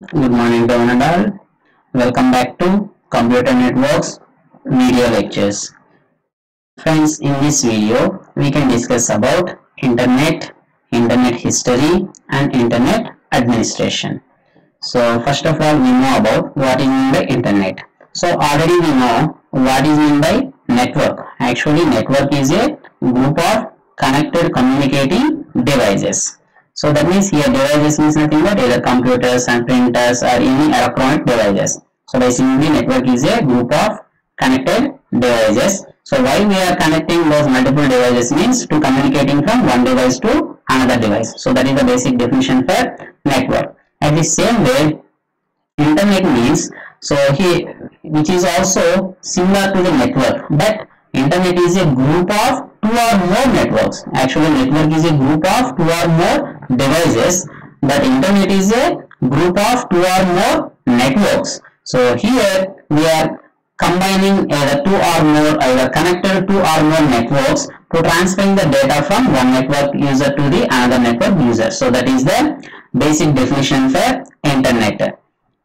Good morning to one and all. Welcome back to Computer Networks video lectures. Friends, in this video, we can discuss about internet history and internet administration. So first of all, we know about what is meant by internet. So already we know what is meant by network. Actually, network is a group of connected communicating devices. So that means here devices means nothing but either computers and printers or any electronic devices. So basically network is a group of connected devices. So why we are connecting those multiple devices means to communicating from one device to another device. So that is the basic definition for network. At the same way, internet means so here which is also similar to the network, but internet is a group of two or more networks. Actually, network is a group of two or more devices, but internet is a group of two or more networks. So here we are combining either two or more, either connected two or more networks to transferring the data from one network user to the another network user. So that is the basic definition for internet.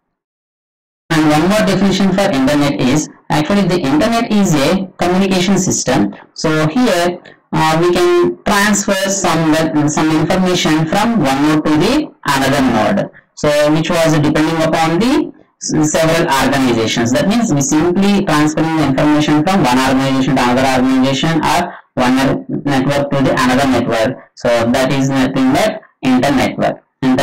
And one more definition for internet is actually the internet is a communication system. So here we can transfer some information from one node to the another node. So which was depending upon the several organizations. That means we simply transferring the information from one organization to another organization or one network to the another network. So that is nothing but internet.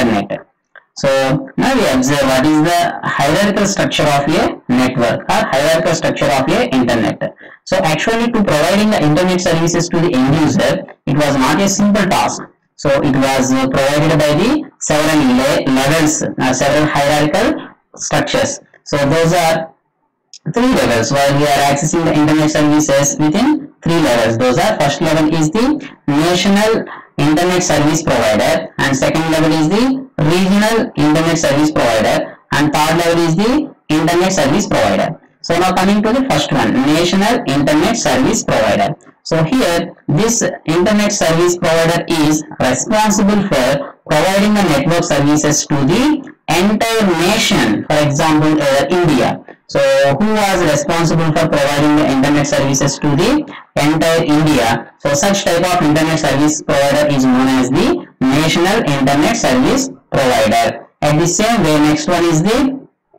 So now we observe what is the hierarchical structure of a network or hierarchical structure of a internet. So actually to providing the internet services to the end user, it was not a simple task. So it was provided by the several levels, several hierarchical structures. So those are three levels while we are accessing the internet services within three levels. Those are first level is the national internet service provider, and second level is the regional internet service provider, and third level is the internet service provider. So now coming to the first one, national internet service provider. So here this internet service provider is responsible for providing the network services to the entire nation. For example, India. So who was responsible for providing the internet services to the entire India? So such type of internet service provider is known as the national internet service provider. At the same way, next one is the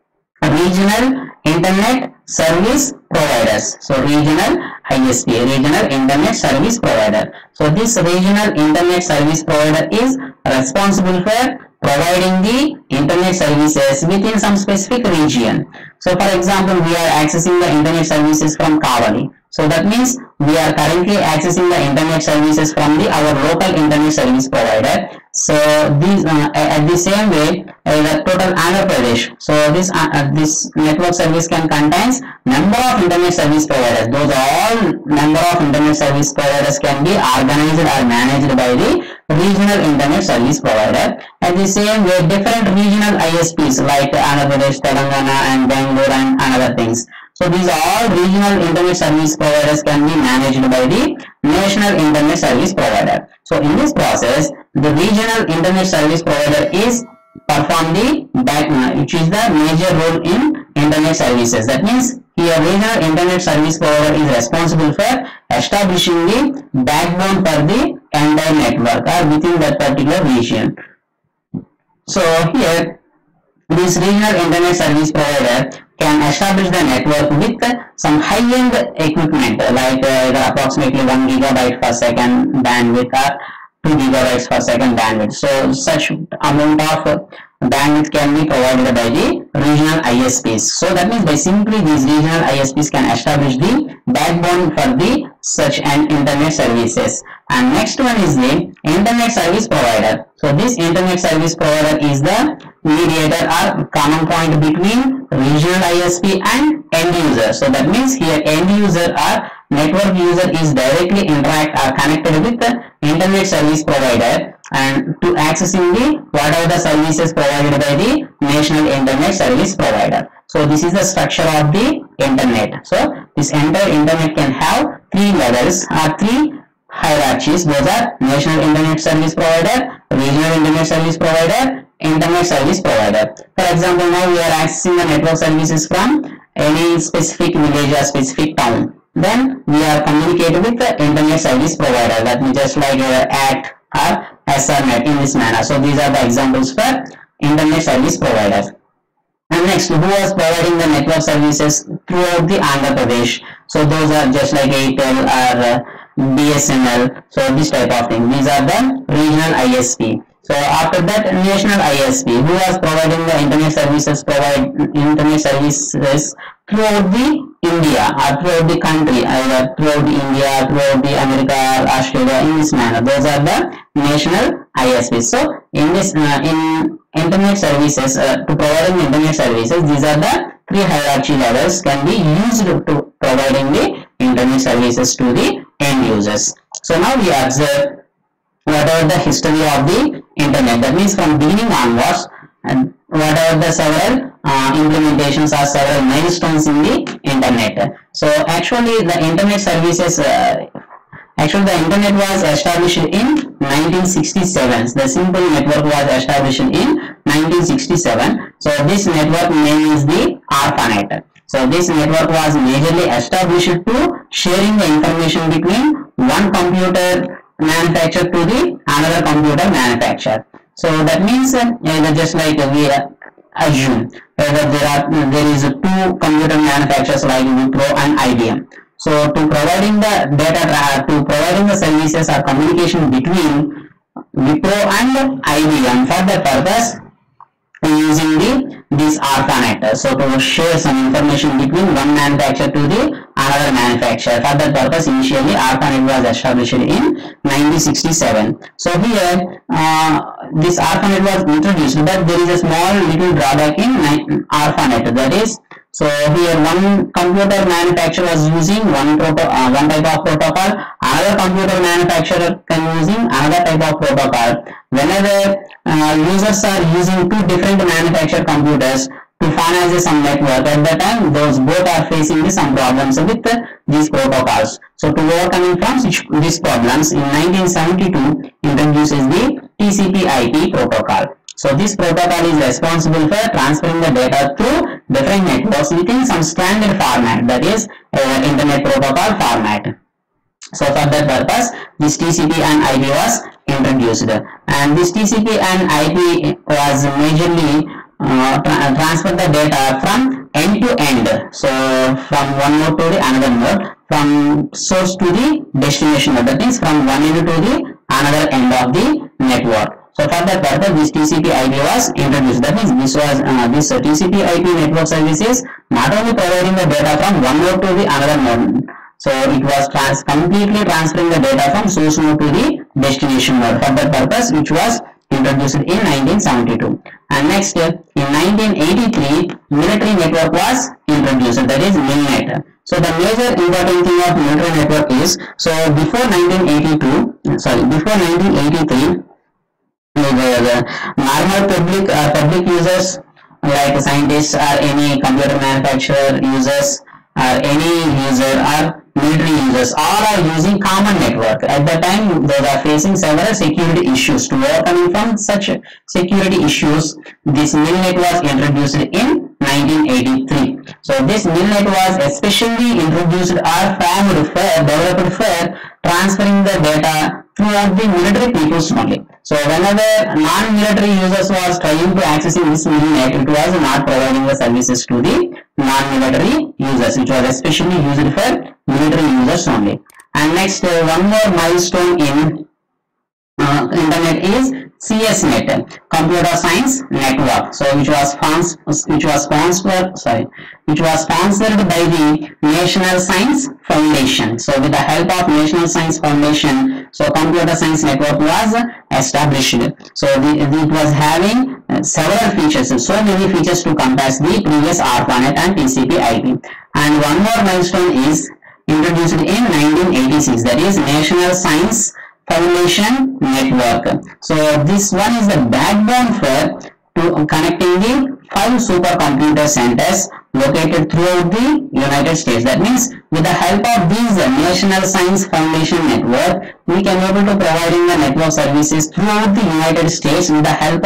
regional internet service providers. So regional ISP, regional internet service provider. So this regional internet service provider is responsible for providing the internet services within some specific region. So for example, we are accessing the internet services from Kavali. So that means we are currently accessing the internet services from our local internet service provider. So these at the same way the total Andhra Pradesh. So this network service can contains number of internet service providers. Those all number of internet service providers can be organized or managed by the regional internet service provider. At the same way, different regional ISPs like Andhra Pradesh, Telangana, and Bangalore, and other things. So these all regional internet service providers can be managed by the national internet service provider. So in this process, the regional internet service provider is perform the which is the major role in internet services. That means here regional internet service provider is responsible for establishing the backbone for the entire network or within that particular region. So here this regional internet service provider can establish the network with some high-end equipment like approximately 1 gigabyte per second bandwidth or 2 gigabytes per second bandwidth. So such amount of bandwidth can be provided by the regional ISPs. So that means by simply these regional ISPs can establish the backbone for the such an internet services. And next one is the internet service provider. So this internet service provider is the mediator or common point between regional ISP and end user. So that means here end user or network user is directly interact or connected with the internet service provider and to accessing the whatever the services provided by the national internet service provider. So this is the structure of the internet. So this entire internet can have three levels or three hierarchies. Those are national internet service provider, regional internet service provider, internet service provider. For example, now we are accessing the network services from any specific village or specific town. Then we are communicating with the internet service provider. That means just like ACT or SRNet in this manner. So these are the examples for internet service provider. And next, who was providing the network services throughout the Andhra Pradesh? So those are just like Airtel or BSNL. So this type of thing. These are the regional ISP. So after that, national ISP, who was providing the internet services, throughout the India or throughout the country, either throughout the India, throughout the America or Australia, in this manner. Those are the national ISPs. So in this in internet services, to providing internet services, these are the three hierarchy levels can be used to providing the internet services to the end users. So now we observe whatever the history of the internet, that means from beginning onwards, and whatever the several implementations or several milestones in the internet. So actually the internet services, actually the internet was established in 1967. The simple network was established in 1967. So this network name is the ARPANET. So this network was majorly established to sharing the information between one computer manufacturer to the another computer manufacturer. So that means just like we assume that there is two computer manufacturers like Wipro and IBM. So to providing the data, to providing the services or communication between Wipro and IBM, for that purpose using this ARPANET. So to share some information between one manufacturer to the another manufacturer. For that purpose, initially ARPANET was established in 1967. So here this ARPANET was introduced, but there is a small little drawback in ARPANET. That is, so here one computer manufacturer was using one type of protocol, another computer manufacturer can using another type of protocol. Whenever users are using two different manufactured computers to finalize some network, at that time those both are facing some problems with these protocols. So to overcoming from these problems, in 1972 introduces the TCP/IP protocol. So this protocol is responsible for transferring the data through different networks within some standard format, that is internet protocol format. So for that purpose, this TCP and IP was introduced, and this TCP and IP was majorly transfer the data from end to end. So from one node to the another node, from source to the destination node, that is from one end to the another end of the network. So for that purpose, this TCP/IP was introduced. That means this was this TCP/IP network services not only providing the data from one node to the another node. So it was completely transferring the data from source node to the destination node. For that purpose, which was introduced in 1972. And next, in 1983, military network was introduced. That is MILNET. So the major important thing of military network is, so before 1983, the normal public users like scientists or any computer manufacturer users or any user or military users, all are using common network. At that time they are facing several security issues. To overcome from such security issues, this MILNET was introduced in 1983. So this MILNET was especially introduced or developed for transferring the data throughout the military peoples only. So whenever non-military users was trying to accessing this MILNET, it was not providing the services to the non-military users. It was especially used for military users only. And next, one more milestone in internet is CSNet, Computer Science Network. So which was sponsored by the National Science Foundation. So with the help of National Science Foundation, so Computer Science Network was established. So it was having several features, so many features to compass the previous ARPANET and TCP/IP. And one more milestone is introduced in 1986, that is National Science Foundation Network. So this one is the backbone for connecting the 5 supercomputer centers located throughout the United States. That means with the help of these National Science Foundation Network, we can able to providing the network services throughout the United States with the help of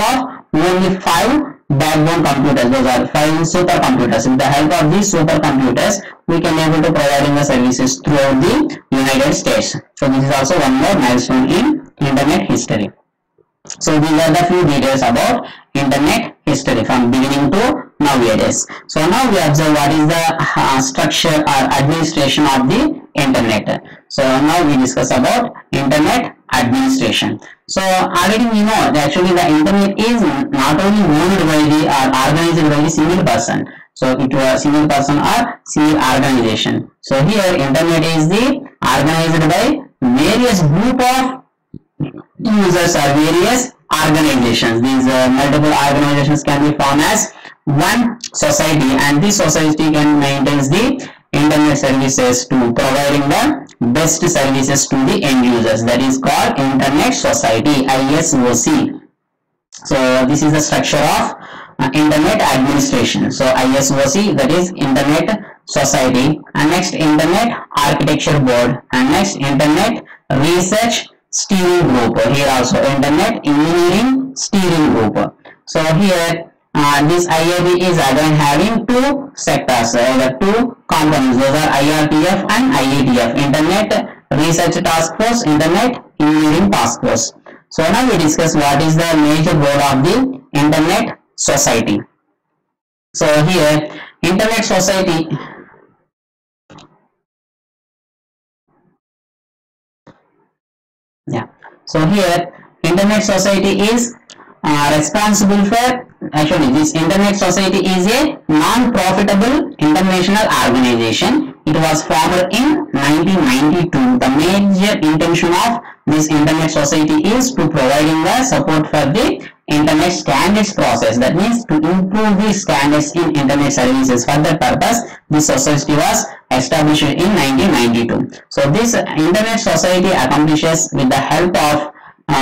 only 5 backbone computers. Those are 5 supercomputers. With the help of these supercomputers, we can able to providing the services throughout the United States. So this is also one more milestone in internet history. So these are the few details about internet history from beginning to nowadays. So now we observe what is the structure or administration of the internet. So now we discuss about internet administration. So already we know that actually the internet is not only owned by the or organized by the single person. So it was single person or single organization. So here internet is the organized by various group of users or various organizations. These multiple organizations can be formed as one society, and this society can maintain the internet services to providing the best services to the end users. That is called internet society, ISOC. So this is the structure of internet administration. So ISOC, that is internet society, and next internet architecture board, and next internet research steering group. Here also internet engineering steering group. So here this IAB is again having two sectors, two components. Those are IRTF and IETF, Internet Research Task Force, Internet Engineering Task Force. So now we discuss what is the major goal of the Internet Society. So here Internet Society, so here Internet Society is responsible for, actually this Internet Society is a non-profitable international organization. It was formed in 1992. The major intention of this Internet Society is to providing the support for the Internet standards process. That means to improve the standards in Internet services. For that purpose, this society was established in 1992. So this Internet Society accomplishes with the help of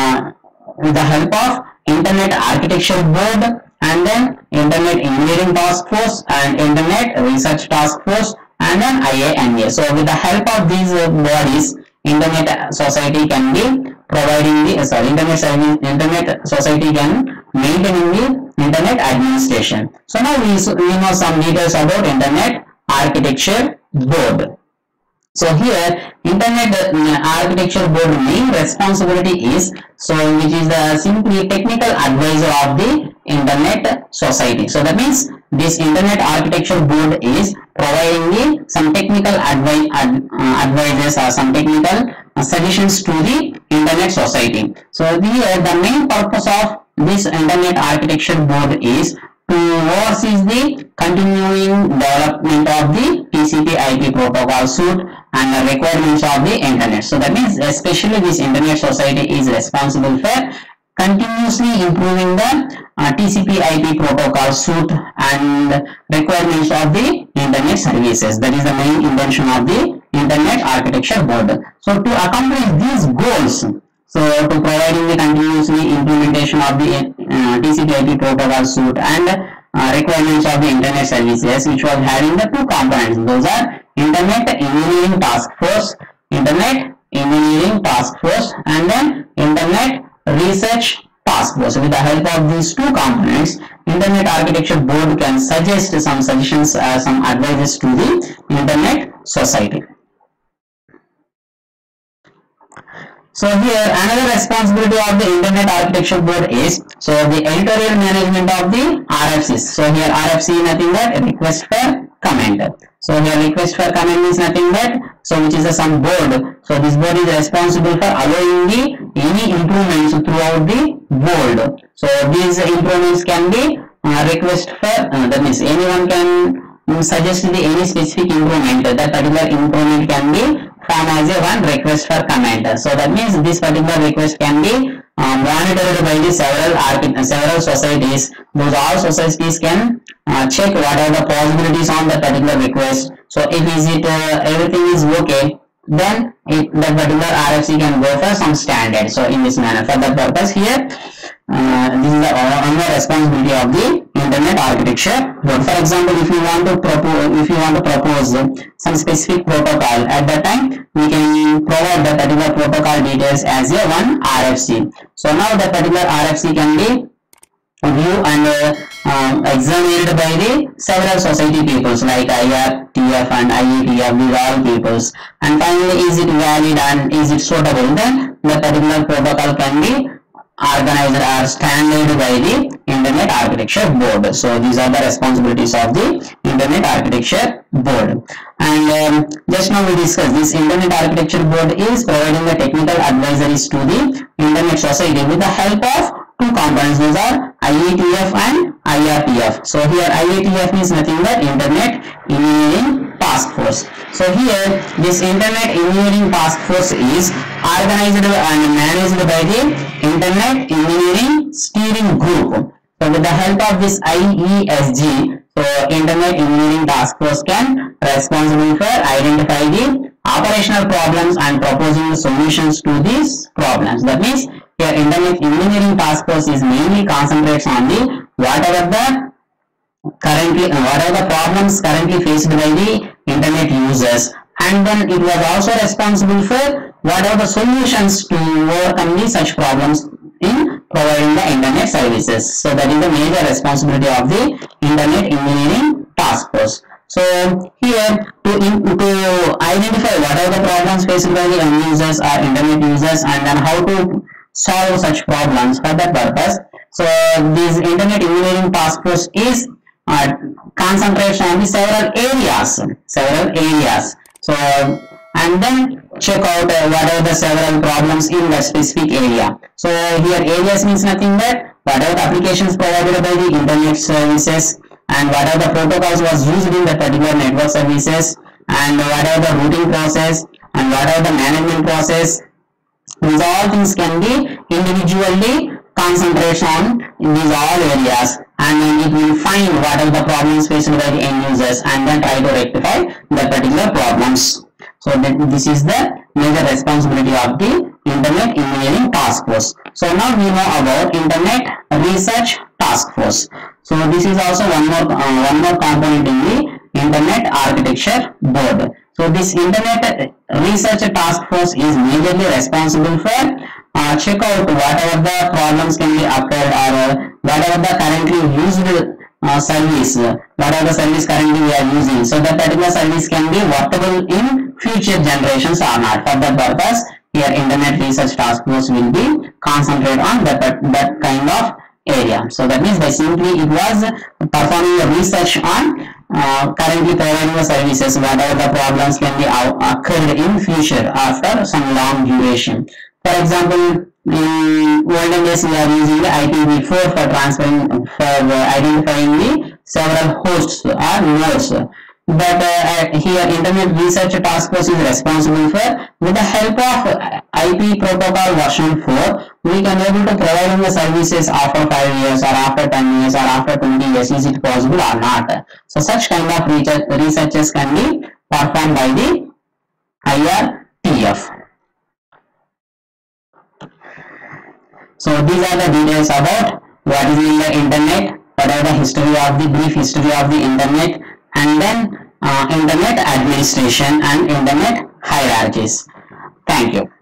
Internet Architecture Board, and then Internet Engineering Task Force, and Internet Research Task Force, and then IANA. So with the help of these bodies, Internet Society can be providing the Internet Society can maintain the Internet administration. So now we know some details about Internet Architecture Board. So here Internet Architecture Board main responsibility is, so which is the simply technical advisor of the Internet Society. So that means this Internet Architecture Board is providing some technical advices or some technical suggestions to the Internet Society. So here the main purpose of this Internet Architecture Board is to oversee the continuing development of the TCP/IP protocol suite and the requirements of the Internet. So that means especially this Internet Society is responsible for continuously improving the TCP/IP protocol suite and requirements of the Internet services. That is the main intention of the Internet Architecture Board. So to accomplish these goals, so to providing the continuously implementation of the TCP/IP protocol suite and requirements of the Internet services, which was having the two components. Those are Internet Engineering Task Force, Internet Engineering Task Force, and then Internet Research Task Force. With the help of these two components, Internet Architecture Board can suggest some suggestions, some advices to the Internet Society. So here another responsibility of the Internet Architecture Board is, so the editorial management of the RFCs. So here RFC is nothing but request for comment. So here request for comment is nothing but, so which is some board. So this board is responsible for allowing the any improvements throughout the board. So these improvements can be request for, that means anyone can suggest the any specific improvement. That particular improvement can be form as a one request for comment. So that means this particular request can be monitored by the several societies. Those all societies can check what are the possibilities on that particular request. So if everything is okay, then that particular RFC can go for some standard. So in this manner, for that purpose here, this is the only responsibility of the Internet Architecture Board. For example, if you want to propose some specific protocol, at that time we can provide the particular protocol details as a one RFC. So now the particular RFC can be view and examined by the several society peoples like IRTF and IATF, these all peoples, and finally is it valid and is it suitable, then the particular protocol can be organized or standard by the Internet Architecture Board. So these are the responsibilities of the Internet Architecture Board. And just now we discussed this Internet Architecture Board is providing the technical advisories to the Internet Society with the help of two components. Those are IATF and IRTF. So here IATF is nothing but Internet Engineering Task Force. So here this Internet Engineering Task Force is organized and managed by the Internet Engineering Steering Group. So with the help of this IESG, so Internet Engineering Task Force can responsible for identify the operational problems and proposing the solutions to these problems. That means here Internet Engineering Task Force is mainly concentrates on the whatever the problems currently faced by the Internet users, and then it was also responsible for what are the solutions to overcome such problems in providing the Internet services. So that is the major responsibility of the Internet Engineering Task Force. So here to identify what are the problems faced by the end users or Internet users, and then how to solve such problems. For that purpose, so this Internet Engineering Task Force is concentrates on the several areas. So and then check out what are the several problems in that specific area. So here areas means nothing but what are the applications provided by the Internet services, and what are the protocols was used in that particular network services, and what are the routing process, and what are the management process. These all things can be individually concentrates on in these all areas, and then it will find what are the problems faced by the end users and then try to rectify the particular problems. So this is the major responsibility of the Internet Engineering Task Force. So now we know about Internet Research Task Force. So this is also one more component in the Internet Architecture Board. So this Internet Research Task Force is majorly responsible for check out whatever the problems can be occurred, or whatever the currently used service, whatever the service currently we are using, so that particular service can be workable in future generations or not. For that purpose, here Internet Research Task Force will be concentrate on that kind of area. So that means by simply it was performing the research on currently providing the services, whatever the problems can be occurred in future after some long duration. For example, in olden days we are using the IPv4 for identifying the several hosts or nodes. But here Internet Research Task Force is responsible for, with the help of IP protocol version 4, we can able to provide the services after 5 years or after 10 years or after 20 years. Is it possible or not? So such kind of researches can be performed by the IRTF. So these are the details about what is in the Internet, what are the brief history of the Internet, and then Internet administration and Internet hierarchies. Thank you.